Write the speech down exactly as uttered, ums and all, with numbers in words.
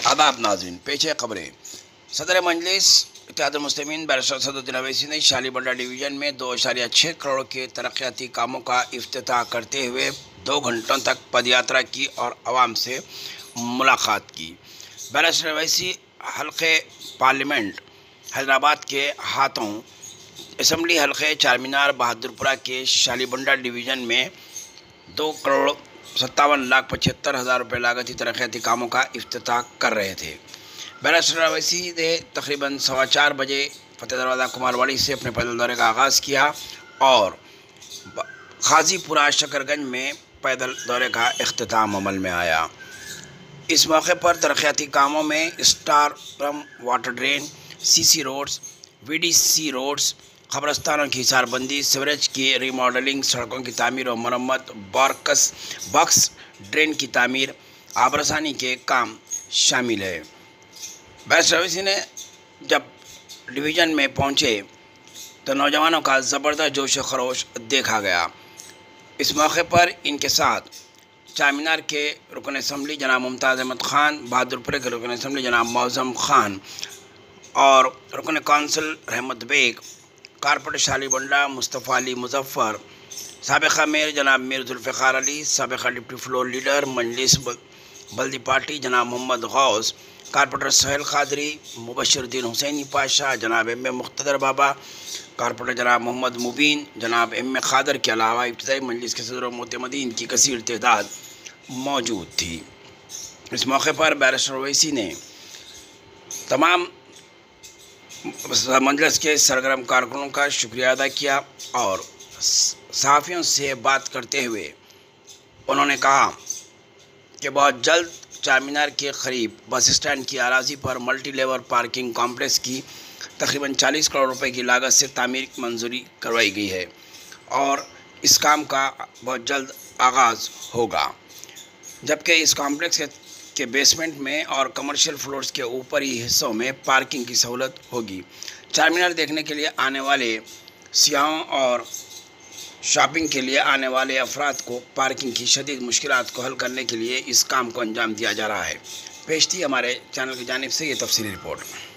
आदाब नाज़रीन, पेश है खबरें। सदर मजलिस इत्तेहादुल मुस्लिमीन बैरिस्टर असदुद्दीन अवैसी ने शालीबंडा डिवीज़न में दो इशारिया छः करोड़ के तरक्याती कामों का इफ्तिताह करते हुए दो घंटों तक पदयात्रा की और आवाम से मुलाकात की। बैरिस्टर अवैसी हल्के पार्लियामेंट हैदराबाद के हाथों असम्बली हल्के चारमीनार बहादुरपुरा के शालीबंडा डिवीज़न में दो करोड़ सत्तावन लाख पचहत्तर हज़ार रुपये लागती तरक्याती कामों का इफ्तिताह कर रहे थे। बैरिस्टर अवैसी ने तकरीबन सवा चार बजे फतेह दरवाज़ा कुमारवाड़ी से अपने पैदल दौरे का आगाज़ किया और खाजीपुरा शकरगंज में पैदल दौरे का इख्तिताम अमल में आया। इस मौके पर तरक्याती कामों में storm water drain, CC roads, VDC roads, खबरस्तानों की हिसारबंदी, सीवरेज की रीमॉडलिंग, सड़कों की तामीर और मरम्मत, बॉर्कस बॉक्स ड्रेन की तामीर, आबरसानी के काम शामिल है। बैरिस्टर अवैसी ने जब डिवीज़न में पहुंचे तो नौजवानों का ज़बरदस्त जोश खरोश देखा गया। इस मौके पर इनके साथ चारमीनार के रुकन असम्बली जनाब मुमताज़ अहमद ख़ान, बहादुरपुर के रुकन असम्बली जनाब मौज़म ख़ान और रुकन कौंसिल रहमत बेग, कारपोरेटर शालीबंडा मुस्तफ़ा अली मुजफ्फ़र, साबिक़ा मेयर जनाब मीर जुल्फ़िकार अली, साबिक़ा डिप्टी फ्लोर लीडर मजलिस बल्दी पार्टी जनाब मोहम्मद गौस, कारपोरेटर सोहेल क़ादरी, मुबश्शिरुद्दीन हुसैनी पाशा, जनाब एम ए मुख्तदर बाबा, कारपोरेटर जनाब मोहम्मद मुबीन, जनाब एम ए क़ादर के अलावा इब्तिदाई मजलिस के सदर मोतमदीन की कसीर तादाद मौजूद थी। इस मौके पर बैरिस्टर अवैसी ने तमाम मजलिस के सरगर्म कारकुनों का शुक्रिया अदा किया और सहाफ़ियों से बात करते हुए उन्होंने कहा कि बहुत जल्द चारमीनार के करीब बस स्टैंड की अराज़ी पर मल्टी लेवल पार्किंग कॉम्प्लेक्स की तकरीबन चालीस करोड़ रुपए की लागत से तामीर की मंजूरी करवाई गई है और इस काम का बहुत जल्द आगाज़ होगा, जबकि इस कॉम्प्लेक्स के के बेसमेंट में और कमर्शियल फ्लोर्स के ऊपरी हिस्सों में पार्किंग की सहूलत होगी। चारमीनार देखने के लिए आने वाले सियाहों और शॉपिंग के लिए आने वाले अफराद को पार्किंग की शदीद मुश्किलात को हल करने के लिए इस काम को अंजाम दिया जा रहा है। पेश थी हमारे चैनल की जानिब से ये तफसीली रिपोर्ट।